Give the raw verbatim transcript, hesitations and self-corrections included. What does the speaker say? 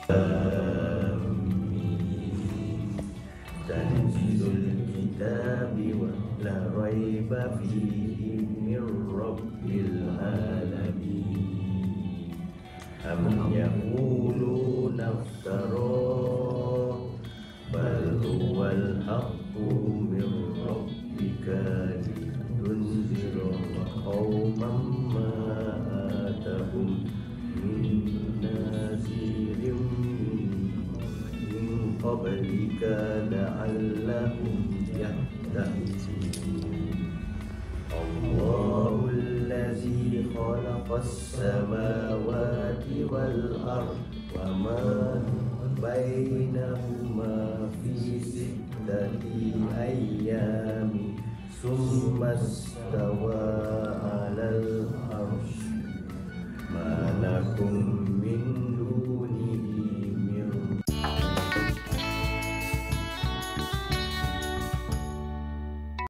Tanzilul kitabi wa la raiba fihi min rabbil alamin. Am yaquluna iftara bal huwal haqqu min rabbika litunzira qauman ma atahum min nazirin min qablika la'allahum yahtadun. Allahul ladzi khalaqas samawati wal ardh wa ma bainahuma fi sittati ayyamin summa istawa 'alal 'arsy ma lakum